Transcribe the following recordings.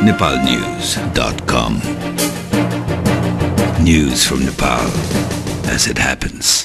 nepalnews.com. News from Nepal as it happens.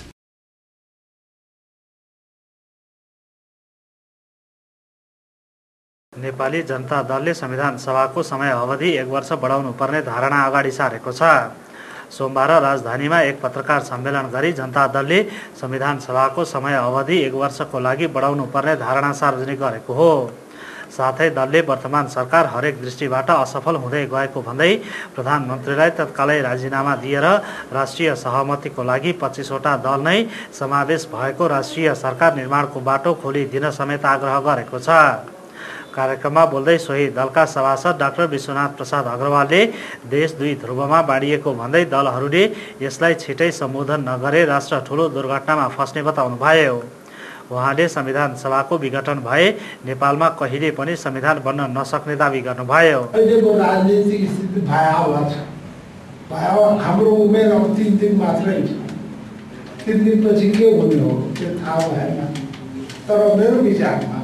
Nepali जनता दलले संविधान सभाको समय अवधि 1 वर्ष बढाउनु पर्ने धारणा अगाडि सारेको छ। सोमबार राजधानीमा एक पत्रकार सम्मेलन गरी जनता दलले संविधान सभाको समय अवधि 1 वर्षको लागि बढाउनु पर्ने धारणा सार्वजनिक गरेको हो। साथै दलले वर्तमान सरकार हरेक दृष्टिबाट असफल हुँदै गएको भन्दै प्रधानमन्त्रीलाई तत्कालै राजीनामा दिएर राष्ट्रिय सहमतिको लागि 25 वटा दल नै समावेश भएको राष्ट्रिय सरकार निर्माणको बाटो खोलिदिन समेत आग्रह गरेको छ। कार्यक्रममा बोल्दै सोही दलका सभासद डाक्टर विश्वनाथ प्रसाद अग्रवालले देश दुई ध्रुवमा बाँडिएको भन्दै दलहरूले यसलाई छिटै सम्बोधन नगरे राष्ट्र ठूलो दुर्घटनामा फस्ने बताउनुभयो। उहाँले संविधान सभाको विघटन भए नेपालमा कहिले पनि संविधान बन्न नसक्ने दावी गर्नुभयो। अहिलेको राजनीतिक स्थिति भयावह छ। हाम्रो उमेर अब 3 दिन मात्रै छ। 3 दिनपछि के हुने हो त्यो थाहा भएन। तर मेरो विचारमा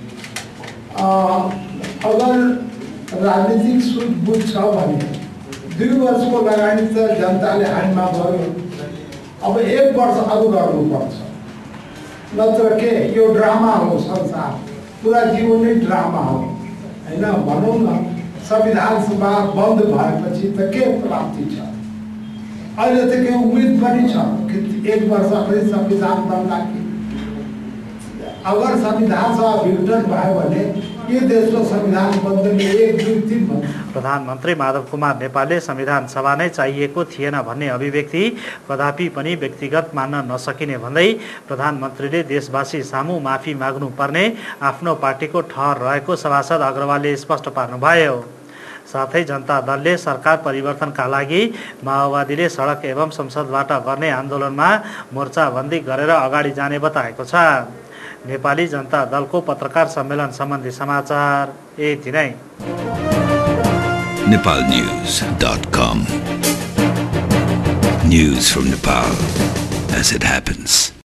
अगर राजनीतिक सुझबुझ छ भने 2 वर्षको लगानी त जनताले हातमा भयो। अब 1 वर्ष अरु गर्नुपर्छ। नत्र के यो ड्रामा हो संसार। पूरा जीवन नै ड्रामा हो हैन। भनौँ न संविधान सभा बन्द भएपछि त के प्राप्ति छ? अहिले त के उम्मेद पनि छ कि 1 वर्षपछि संविधान बन्ला कि? अगर संविधान सभा विघटन भयो भने यो देशको संविधान बन्ने 1 2 3 प्रधानमन्त्री माधव कुमार नेपालले संविधान सभा नै चाहिएको थिएन भन्ने अभिव्यक्ति कदापि पनि व्यक्तिगत मान्न नसकिने भन्दै प्रधानमन्त्रीले देशवासी सामु माफी माग्नु पर्ने आफ्नो पार्टीको ठहर रहेको सभासद अग्रवालले स्पष्ट पार्नुभयो। साथै जनता दलले सरकार परिवर्तनका लागि माओवादीले सडक एवं संसदबाट गर्ने आन्दोलनमा मोर्चाबन्दी गरेर अगाडि जाने बताएको छ। नेपाली जनता दलको पत्रकार सम्मेलन सम्बन्धी समाचार यति नै। nepalnews.com. News from Nepal as it happens.